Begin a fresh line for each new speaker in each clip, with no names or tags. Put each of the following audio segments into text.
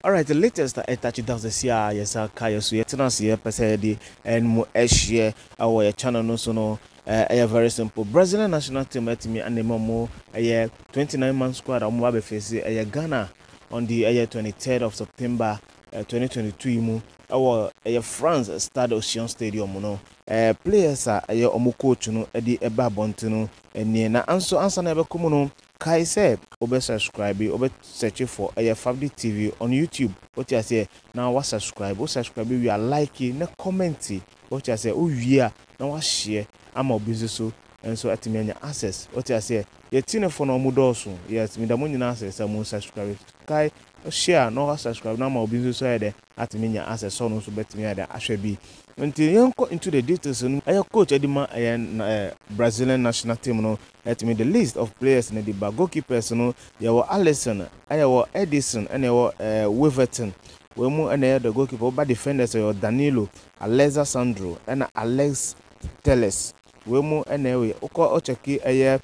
Alright, the latest that I touched down this year, yes, I can so yet to see a person and more share our channel no so no. A very simple Brazilian national team at me and the Momo a 29 month squad on Wabe face a Ghana on the 23rd of September 2022 mu our France Stade Ocean Stadium no players are a omo coach no e eba bontino eni na anso na be komu no kai say obe subscribe obe search for Fabdi TV on YouTube what you say now wa subscribe we are liking na comment what you say o wi na wa share ama obi so enso atimi anya access what you say ye tine for no mudoso yes mi da mo nyina access am subscribe kai share no subscribe na ma obi so here atimi anya access so no so betimi ada ahwe bi until yanko into the details coach edima Brazilian national team no atimi the list of players in the goalkeepers no yawo Alisson ayawo Edison and yawo Weverton we mu and the goalkeeper over defenders yawo Danilo Alexander Sandro and Alex Telles we mu and we cheki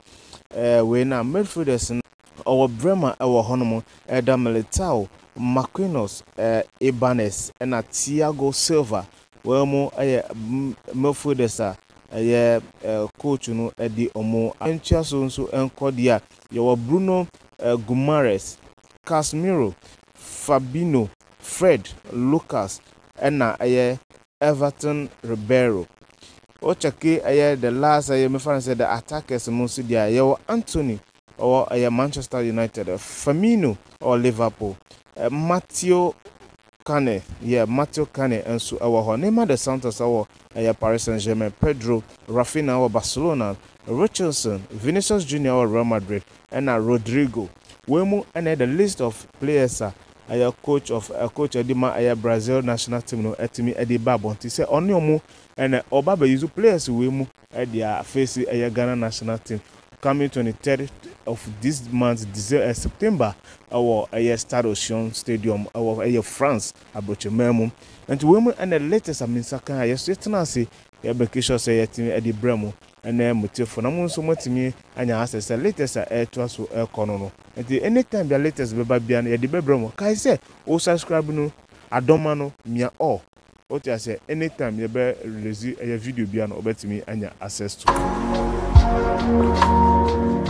we na midfielders our Bremer our honomo Eda Militao Marquinhos Ibanez and Thiago Silva we mu midfielders coach no edi omo entia so enkodia your Bruno Guimaraes Casemiro Fabinho Fred Lucas and Everton Ribeiro o cheki the last me fan said the attackers most dia your Anthony or Manchester United Firmino or Liverpool Matthew Kane and so our Neymar de Santos our Paris Saint-Germain Pedro Rafinha or Barcelona Richardson Vinicius Junior or Real Madrid and Rodrigo Wemu and the list of players coach Edima Brazil national team no etimi Ediba Bonti say onyomu and Obaba use players Wemu their face Ghana national team coming 23rd of this month September our Stade Ocean Stadium our France abroche memu and women and the latest aminsaka yesterday say vacation say yetimi edi bremo and mutifo na munso motimi anya access latest to so kono no and anytime the latest beba bia na yedi bremo kai say o subscribe no adoma no mia all what you say anytime you be release a video bia na obetimi anya access to